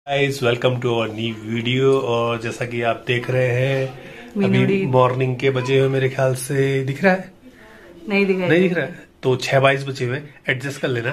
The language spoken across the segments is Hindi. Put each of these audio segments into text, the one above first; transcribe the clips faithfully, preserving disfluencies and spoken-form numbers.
Guys welcome to our new video. और जैसा कि आप देख रहे हैं अभी मॉर्निंग के बजे हुए, मेरे ख्याल से दिख रहा है नहीं दिख रहा नहीं दिख रहा है तो छह बाईस बजे हुए, एडजस्ट कर लेना।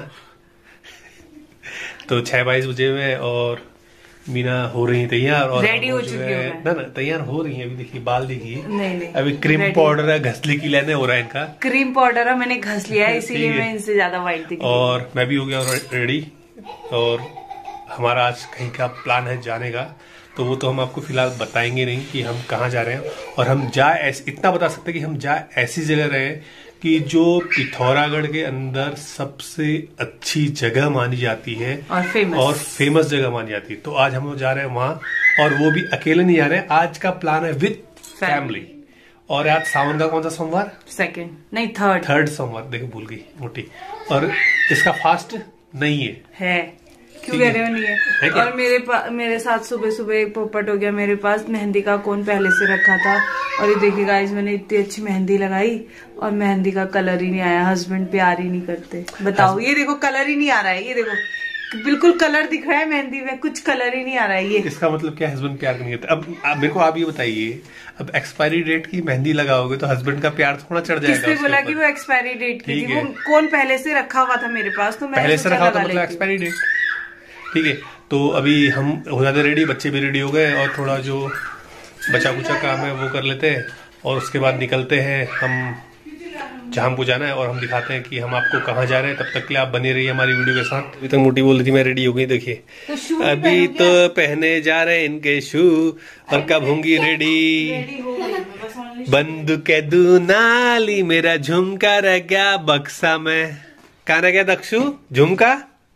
तो छह बाईस बजे हुए और मीना हो रही है तैयार और रेडी हो चुकी है ना ना तैयार हो रही है। अभी देखिए बाल देखिए, नहीं नहीं अभी क्रीम पाउडर है, घसली की लेने हो रहा है इनका। क्रीम पाउडर है, मैंने घस लिया है इसीलिए मैं इनसे ज्यादा व्हाइट दिख रही हूं। और मैं भी हो गया रेडी और हमारा आज कहीं का प्लान है जाने का, तो वो तो हम आपको फिलहाल बताएंगे नहीं कि हम कहाँ जा रहे हैं। और हम जा ऐसे इतना बता सकते हैं कि हम जा ऐसी जगह रहे कि जो पिथौरागढ़ के अंदर सबसे अच्छी जगह मानी जाती है और फेमस और फेमस जगह मानी जाती है। तो आज हम जा रहे हैं वहां, और वो भी अकेले नहीं जा रहे हैं। आज का प्लान है विद फैमिली। और आज सावन का कौन सा सोमवार? सेकंड नहीं थर्ड थर्ड सोमवार, देखो भूल गई मोटी। और इसका फास्ट नहीं है है क्यों कह रहे हो? नहीं है, है और मेरे पास मेरे साथ सुबह सुबह एक पोपट हो गया मेरे पास। मेहंदी का कोन पहले से रखा था और ये देखिए गाइस, मैंने इतनी अच्छी मेहंदी लगाई और मेहंदी का कलर ही नहीं आया। हस्बैंड प्यार ही नहीं करते, बताओ। ये देखो कलर ही नहीं आ रहा है, ये देखो बिल्कुल कलर दिख रहा है मेहंदी में, कुछ कलर ही नहीं आ रहा है। ये इसका मतलब क्या हस्बैंड प्यार नहीं करते? अब मेरे को आप ये बताइए, अब एक्सपायरी डेट की मेहंदी लगाओगे तो हस्बैंड का प्यार थोड़ा चढ़ जाएगा। किसने बोला कि वो एक्सपायरी डेट की थी? वो कौन पहले से रखा हुआ था मेरे पास, तो पहले से रखा था मतलब एक्सपायरी डेट। ठीक है, तो अभी हम हो जाते रेडी, बच्चे भी रेडी हो गए और थोड़ा जो बचा कुचा काम है वो कर लेते हैं और उसके बाद निकलते हैं हम जहाँ हमको जाना है। और हम दिखाते हैं कि हम आपको कहाँ जा रहे हैं। तब तक के लिए आप बने रहिए हमारी वीडियो के साथ। अभी तक मोटी बोल रही थी मैं रेडी हो गई, देखिए तो अभी तो पहने जा रहे हैं इनके शू और कब होंगी रेडी। बंदूक के दूनाली मेरा झुमका रह गया बक्सा में। कहाँ रह गया दक्षु झुमका?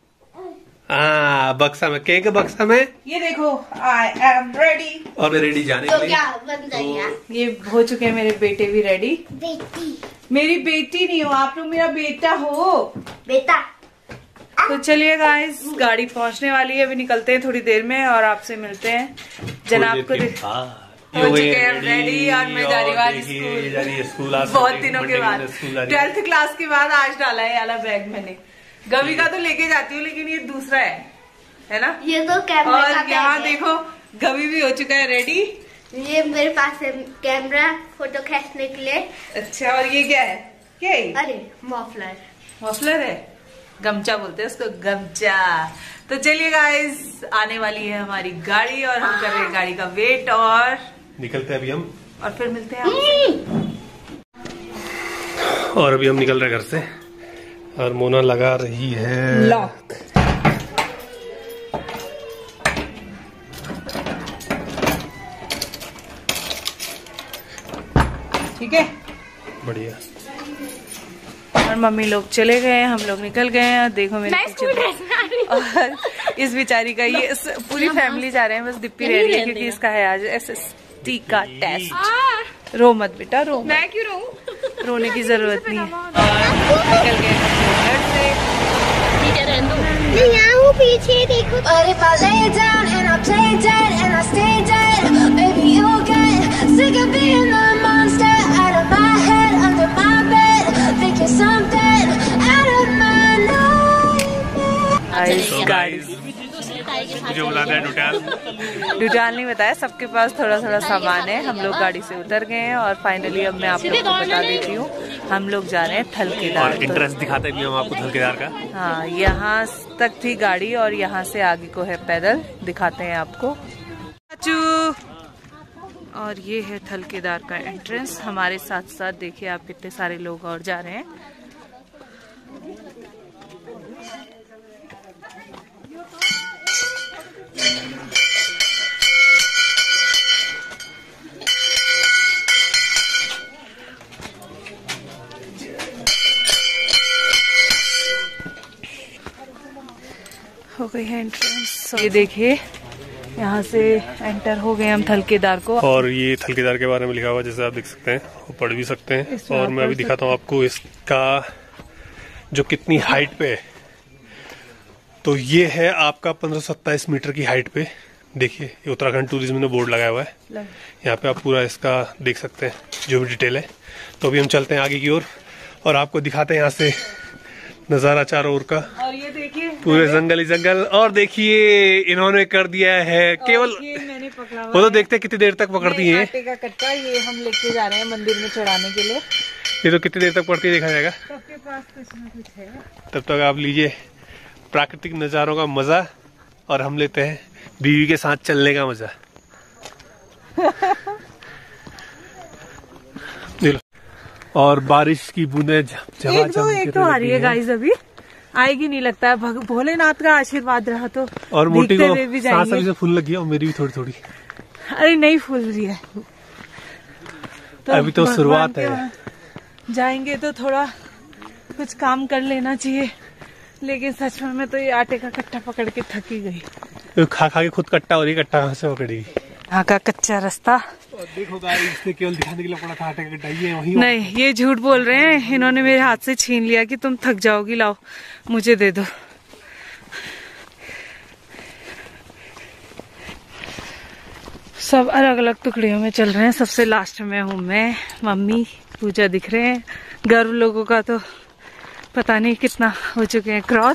हाँ बक्सा में, केक बक्सा में। ये देखो आई एम रेडी और मैं रेडी जाने तो के लिए। क्या बन तो ये हो चुके हैं मेरे बेटे भी रेडी। बेटी मेरी बेटी नहीं हो आप लोग, मेरा बेटा हो बेटा। तो चलिए गाइस, गाड़ी पहुंचने वाली है, अभी निकलते हैं थोड़ी देर में और आपसे मिलते हैं। जनाब को हो चुके हैं रेडी और मैं जा रही हूँ स्कूल। बहुत दिनों के बाद, ट्वेल्थ क्लास के बाद आज डाला है वाला बैग मैंने। गवी का तो लेके जाती हूँ लेकिन ये दूसरा है है ना? ये तो कैमरा और का यहाँ देखो गवी भी हो चुका है रेडी। ये मेरे पास है कैमरा फोटो खींचने के लिए। अच्छा, और ये क्या है? क्या है? अरे मफलर मफलर है, गमछा बोलते हैं उसको, गमछा। तो चलिए गाइस, आने वाली है हमारी गाड़ी और हम कर रहे हैं गाड़ी का वेट और निकलते हैं अभी हम, और फिर मिलते हैं आपसे। और अभी हम निकल रहे हैं घर से और मोना लगा रही है लॉक। ठीक है, बढ़िया। और मम्मी लोग चले गए, हम लोग निकल गए हैं। देखो मेरे पीछे और इस बेचारी का ये पूरी फैमिली जा रहे हैं, बस दिप्पी रह रही है क्योंकि इसका है आज एस एस टी का टेस्ट। रो मत बेटा, रो। मैं क्यों रो? रोने की जरूरत नहीं है। निकल गए घर से। पीछे देखो। अरे मुझे बुलाना है डुटाल। डुटाल नहीं बताया, सबके पास थोड़ा थोड़ा सामान है। हम लोग गाड़ी से उतर गए हैं और फाइनली अब मैं आप लोग को बता देती हूँ, हम लोग जा रहे हैं थलकेदार। और इंटरेस्ट दिखाते भी हम आपको थलकेदार का। हाँ, यहाँ तक थी गाड़ी और यहाँ से आगे को है पैदल, दिखाते हैं आपको। और ये है थलकेदार का एंट्रेंस। हमारे साथ साथ देखिए आप कितने सारे लोग और जा रहे हैं। हो गई है एंट्रेंस। ये देखिए यहाँ से एंटर हो गए हम थलकेदार को। और ये थलकेदार के बारे में लिखा हुआ जैसे आप देख सकते हैं, वो पढ़ भी सकते हैं। और मैं अभी दिखाता हूँ आपको इसका जो कितनी हाइट पे है। तो ये है आपका पंद्रह सत्ताईस मीटर की हाइट पे। देखिए ये उत्तराखंड टूरिज्म ने बोर्ड लगाया हुआ है, यहाँ पे आप पूरा इसका देख सकते हैं जो भी डिटेल है। तो अभी हम चलते हैं आगे की ओर और आपको दिखाते हैं यहाँ से नजारा चारों ओर का। और ये देखिए पूरे जंगल ही जंगल। और देखिए इन्होंने कर दिया है केवल, ये मैंने पकड़ा वो तो देखते हैं कितनी देर तक पकड़ती है। आटे का कट्टा ये हम लेके जा रहे हैं मंदिर में चढ़ाने के लिए। ये तो कितनी देर तक पड़ती है देखा जाएगा। सबके पास कुछ ना कुछ है। तब तक आप लीजिए प्राकृतिक नजारों का मजा और हम लेते हैं बीवी के साथ चलने का मजा। और बारिश की बूंदें एक तो एक तो आ रही है गाइस, अभी आएगी नहीं लगता है। भोलेनाथ का आशीर्वाद रहा तो। और मोटी को सांस अभी से फूल लगी है और मेरी भी थोड़ी थोड़ी। अरे नहीं फूल रही है तो अभी तो शुरुआत है। जाएंगे तो थोड़ा कुछ काम कर लेना चाहिए, लेकिन सच में मैं तो ये आटे का कट्टा पकड़ के थकी गई। खा खा के खुद कट्टा हो रही, कट्टा कहाँ से पकड़ेगी। यहाँ का कच्चा रास्ता। और देखो गाइस, इसने केवल दिखाने के लिए पड़ा था आटे का कट्टा, ये वही। नहीं, ये झूठ बोल रहे हैं। इन्होंने मेरे हाथ से छीन लिया कि तुम थक जाओगी, लाओ मुझे दे दो। सब अलग अलग टुकड़ियों में चल रहे हैं। सबसे लास्ट में हूँ मैं, मम्मी, पूजा दिख रहे हैं। गर्व लोगों का तो पता नहीं कितना हो चुके हैं क्रॉस।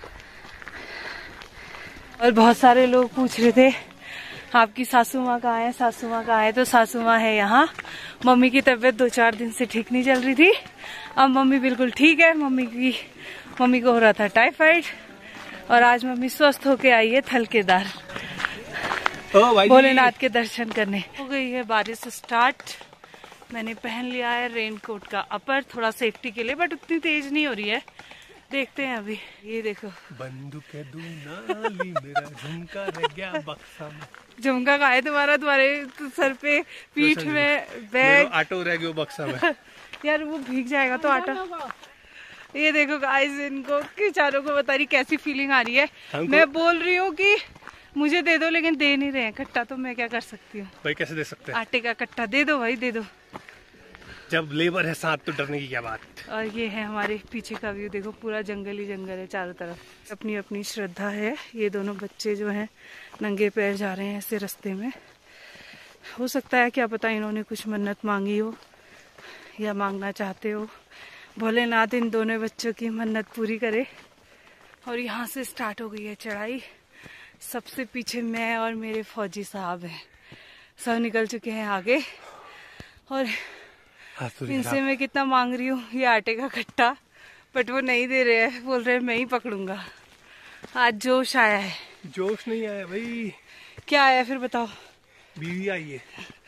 और बहुत सारे लोग पूछ रहे थे आपकी सासू माँ कहाँ है, सासू माँ कहाँ है। तो सासू माँ है यहाँ। मम्मी की तबीयत दो चार दिन से ठीक नहीं चल रही थी, अब मम्मी बिल्कुल ठीक है। मम्मी की मम्मी को हो रहा था टाइफाइड और आज मम्मी स्वस्थ होके आई है थलकेदार भोलेनाथ के दर्शन करने। हो गई है बारिश स्टार्ट। मैंने पहन लिया है रेनकोट का अपर, थोड़ा सेफ्टी के लिए, बट उतनी तेज नहीं हो रही है। देखते हैं अभी। ये देखो बंदूक मेरा झुमका रह गया बक्सा में। झुमका का है तुम्हारा, तुम्हारे सर पे पीठ में बैग, ऑटो रह गया बक्सा में। यार वो भीग जाएगा तो आटा। ये देखो गाइस, इनको बेचारों को बता रही कैसी फीलिंग आ रही है। मैं बोल रही हूँ कि मुझे दे दो, लेकिन दे नहीं रहे हैं कट्टा। तो मैं क्या कर सकती हूँ भाई, कैसे दे सकते हैं? आटे का कट्टा दे दो भाई, दे दो। जब लेबर है साथ तो डरने की क्या बात। और ये है हमारे पीछे का व्यू, देखो पूरा जंगल ही जंगल है चारों तरफ। अपनी अपनी श्रद्धा है। ये दोनों बच्चे जो हैं नंगे पैर जा रहे हैं ऐसे रास्ते में। हो सकता है क्या पता इन्होंने कुछ मन्नत मांगी हो या मांगना चाहते हो। भोलेनाथ इन दोनों बच्चों की मन्नत पूरी करे। और यहाँ से स्टार्ट हो गई है चढ़ाई। सबसे पीछे मैं और मेरे फौजी साहब हैं, सब निकल चुके हैं आगे। और इनसे मैं कितना मांग रही हूँ ये आटे का कट्टा, बट वो नहीं दे रहे हैं। बोल रहे हैं मैं ही पकड़ूंगा। आज जोश आया है। जोश नहीं आया भाई। क्या आया फिर बताओ। बीवी आई है।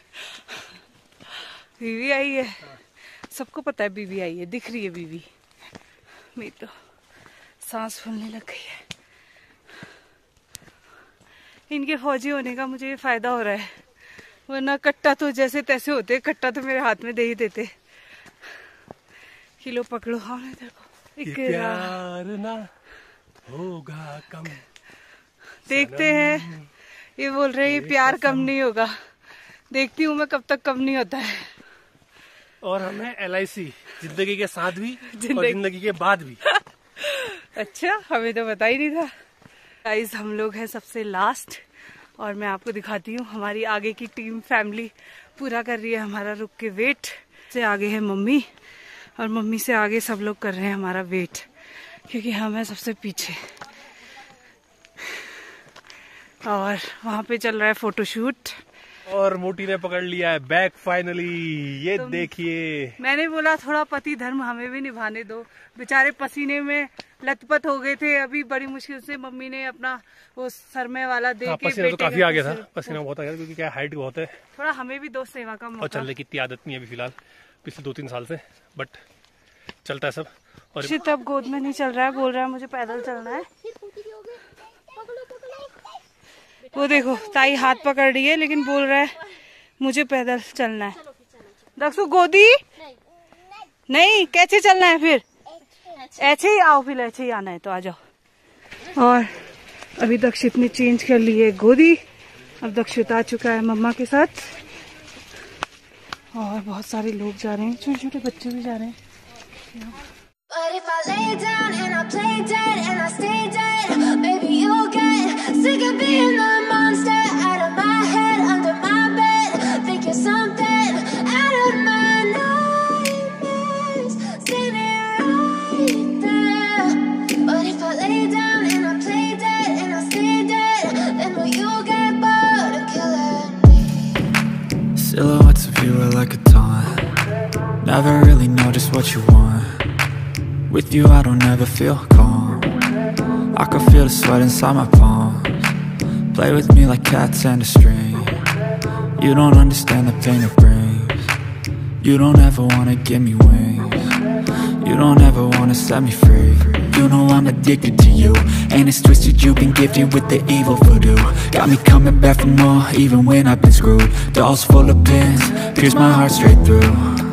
बीवी आई है, सबको पता है बीवी आई है, दिख रही है बीवी। मेरी तो सांस फूलने लग गई है। इनके फौजी होने का मुझे फायदा हो रहा है, वरना कट्टा तो जैसे तैसे होते, कट्टा तो मेरे हाथ में दे ही देते। किलो पकड़ो। हाँ इधर को। प्यार ना होगा कम। देखते हैं, ये बोल रहे हैं प्यार कम नहीं होगा। देखती हूँ मैं कब तक कम नहीं होता है। और हमें एल आई सी जिंदगी के साथ भी और जिंदगी के बाद भी। अच्छा, हमें तो पता ही नहीं था। गाइस, हम लोग हैं सबसे लास्ट और मैं आपको दिखाती हूँ हमारी आगे की टीम फैमिली पूरा कर रही है हमारा रुक के वेट। से आगे है मम्मी और मम्मी से आगे सब लोग कर रहे हैं हमारा वेट, क्योंकि हम हैं सबसे पीछे। और वहाँ पे चल रहा है फोटोशूट। और मोटी ने पकड़ लिया है बैग फाइनली। ये देखिए, मैंने बोला थोड़ा पति धर्म हमें भी निभाने दो। बेचारे पसीने में लथपथ हो गए थे। अभी बड़ी मुश्किल से मम्मी ने अपना वो सरमे वाला दे के पसीना तो काफी आ गया था। पसीना बहुत आ गया क्योंकि क्या हाइट बहुत है। थोड़ा हमें भी दो सेवा का मौका। और चलने की इतनी आदत नहीं है अभी फिलहाल, पिछले दो तीन साल से, बट चलता है सब। और तब गोद में नहीं चल रहा है, बोल रहा है मुझे पैदल चलना है। वो देखो ताई हाथ पकड़ रही है, लेकिन बोल रहा है मुझे पैदल चलना है। दक्षु गोदी नहीं, कैसे चलना है फिर? ऐसे ही आओ, फिर ऐसे ही आना है तो आ जाओ। और अभी दक्षित ने चेंज कर ली है गोदी। अब दक्षित आ चुका है मम्मा के साथ। और बहुत सारे लोग जा रहे हैं, छोटे छोटे बच्चे भी जा रहे हैं। But if I lay down and I play dead and I stay dead, maybe you'll get sick of being the monster out of my head, under my bed. Think you're something out of my nightmares, standing right there. But if I lay down Never really know just what you want. With you I don't ever feel calm. I can feel the sweat inside my palms. Play with me like cats and a string. You don't understand the pain it brings. You don't ever wanna give me wings. You don't ever wanna set me free. You know I'm addicted to you, and it's twisted, you've been gifted with the evil voodoo. Got me coming back for more, even when I've been screwed. Dolls full of pins, pierce my heart straight through.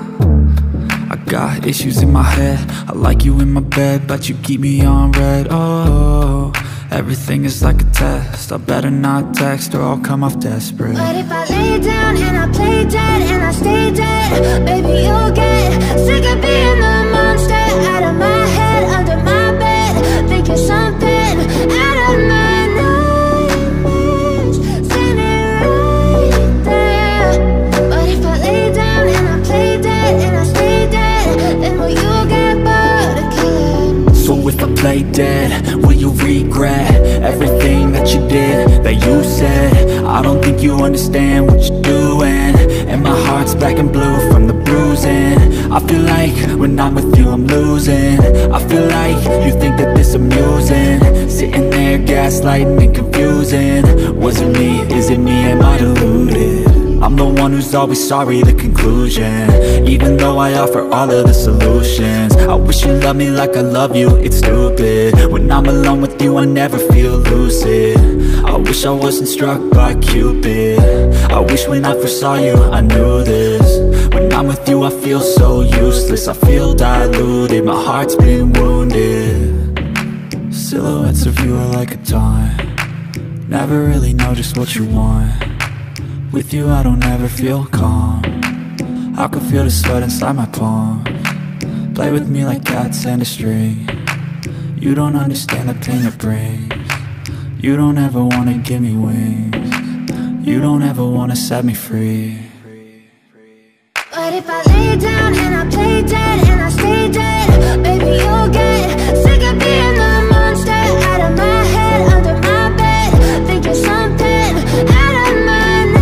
I got issues in my head, I like you in my bed, but you keep me on red. Oh, everything is like a test, I better not text or I'll come off desperate. But if I lay down and I play dead and I stay dead, baby you'll get sick of being the monster out of my head, under my bed, thinking something out of my nightmares, standing right there. But if I lay down and I play dead and I stay dead, then will you get bored of killing me? So if I play dead, will you regret everything that you did, that you said? I don't think you understand what you're doing, and my heart's black and blue from the bruising. I feel like when I'm with you I'm losing. I feel like you think that this amusing, sitting there gaslighting and confusing. Was it me? Is it me? Am I deluded? I'm the one who's always sorry, the conclusion, even though I offer all of the solutions. I wish you loved me like I love you, it's stupid. When I'm alone with you I never feel lucid. I wish I wasn't struck by Cupid. I wish when I first saw you I knew this. When I'm with you I feel so useless, I feel diluted, my heart's been wounded. Silhouettes of you are like a taunt. Never really know just what you want. With you I don't ever feel calm. I can feel the sweat inside my palms. Play with me like cats and a string. You don't understand the pain it brings. You don't ever wanna give me wings. You don't ever wanna set me free. But if I lay down and I play dead and I stay dead, baby you'll get sick of being the monster out of my head, under my bed, thinking something out of my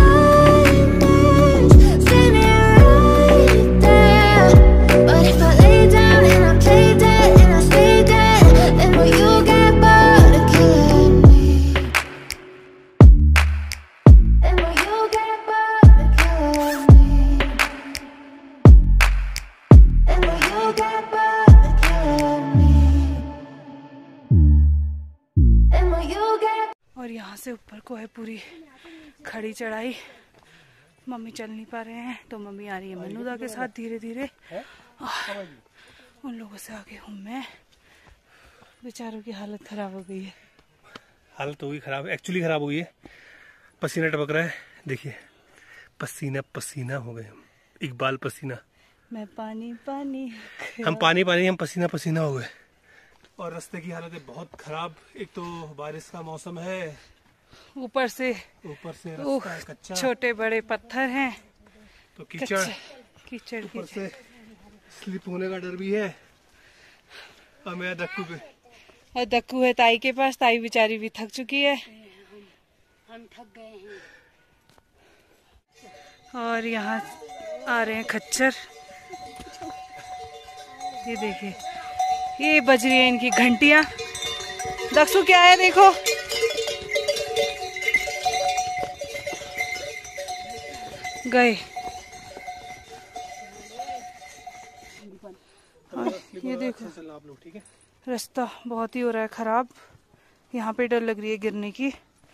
और यहाँ से ऊपर को है पूरी खड़ी चढ़ाई। मम्मी चल नहीं पा रहे हैं तो मम्मी आ रही है मनुदा के साथ धीरे धीरे। उन लोगों से आगे हूँ मैं। बेचारों की हालत खराब हो गई है। हालत हो गई खराब, एक्चुअली खराब हो गई है। पसीना टपक रहा है, देखिए पसीना पसीना हो गए हम। इकबाल पसीना, मैं पानी पानी, हम पानी पानी, हम पसीना पसीना हो गए। और रास्ते की हालत है बहुत खराब। एक तो बारिश का मौसम है, ऊपर से ऊपर से रास्ता है कच्चा, छोटे बड़े पत्थर हैं, तो कीचड़ कीचड़ ऊपर से स्लिप होने का डर भी है। और मैं दक्कू पे, और दक्कू है ताई के पास। ताई बेचारी भी थक चुकी है, हम थक गए हैं। और यहाँ आ रहे हैं खच्चर। ये देखिए, ये बज रही है इनकी घंटियां। दक्षु क्या है देखो, गए। ये देखो आप लोग, ठीक है। रास्ता बहुत ही हो रहा है खराब। यहाँ पे डर लग रही है गिरने की।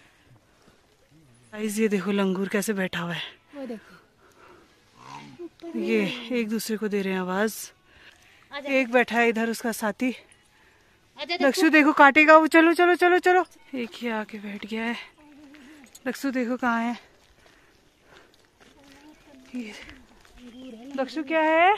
गाइस ये देखो लंगूर कैसे बैठा हुआ है, वो देखो। ये एक दूसरे को दे रहे हैं आवाज। एक बैठा है इधर उसका साथी। लक्ष्य देखो काटेगा वो। चलो चलो चलो चलो। एक ही आके बैठ गया है। लक्ष्य देखो कहाँ है। लक्ष्य क्या है।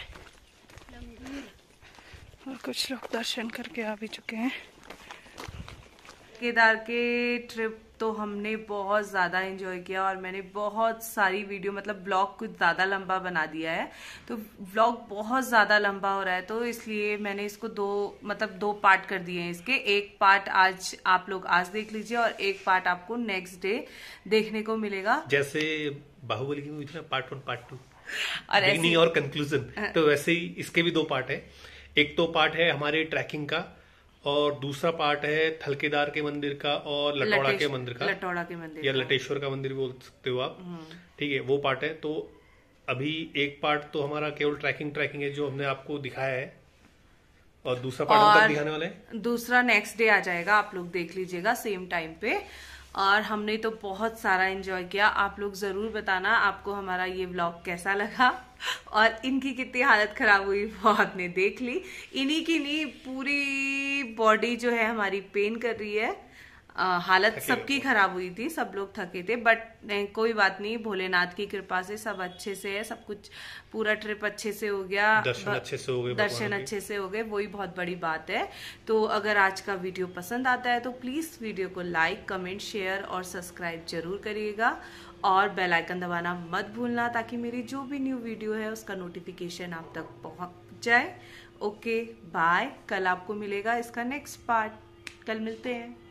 और कुछ लोग दर्शन करके आ भी चुके हैं। केदार के ट्रिप तो हमने बहुत ज़्यादा एंजॉय किया और मैंने बहुत सारी वीडियो, मतलब ब्लॉग कुछ ज़्यादा लंबा बना दिया है। तो ब्लॉग बहुत ज़्यादा लंबा हो रहा है, तो इसलिए मैंने इसको दो मतलब दो पार्ट कर दिए हैं इसके। एक पार्ट आज आप लोग आज देख लीजिए और एक पार्ट आपको नेक्स्ट डे देखने को मिलेगा। जैसे बाहुबली की मूवी थी ना, पार्ट वन पार्ट टू, और बिगनिंग और कंक्लूजन। तो वैसे ही इसके भी दो पार्ट है। एक तो पार्ट है हमारे ट्रैकिंग का और दूसरा पार्ट है थलकेदार के मंदिर का और लटौड़ा के मंदिर का, लटौड़ा के मंदिर या लटेश्वर का मंदिर बोल सकते हो आप। ठीक है, वो पार्ट है। तो अभी एक पार्ट तो हमारा केवल ट्रैकिंग ट्रैकिंग है जो हमने आपको दिखाया है, और दूसरा पार्ट हम कब दिखाने वाले हैं? दूसरा नेक्स्ट डे आ जाएगा, आप लोग देख लीजिएगा सेम टाइम पे। और हमने तो बहुत सारा एंजॉय किया। आप लोग जरूर बताना आपको हमारा ये व्लॉग कैसा लगा। और इनकी कितनी हालत खराब हुई वो आपने देख ली। इन्हीं की नहीं, पूरी बॉडी जो है हमारी पेन कर रही है। आ, हालत सबकी खराब हुई थी, सब लोग थके थे, बट कोई बात नहीं, भोलेनाथ की कृपा से सब अच्छे से है, सब कुछ पूरा ट्रिप अच्छे से हो गया, दर्शन अच्छे से हो गए, दर्शन अच्छे से हो गए, वही बहुत बड़ी बात है। तो अगर आज का वीडियो पसंद आता है तो प्लीज वीडियो को लाइक, कमेंट, शेयर और सब्सक्राइब जरूर करिएगा, और बेल आइकन दबाना मत भूलना, ताकि मेरी जो भी न्यू वीडियो है उसका नोटिफिकेशन आप तक पहुंच जाए। ओके बाय, कल आपको मिलेगा इसका नेक्स्ट पार्ट। कल मिलते हैं।